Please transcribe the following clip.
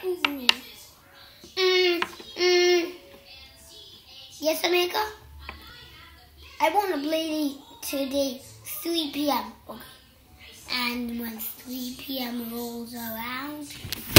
Yes, America? I want to play today 3 p.m. Okay. And when 3 p.m. rolls around,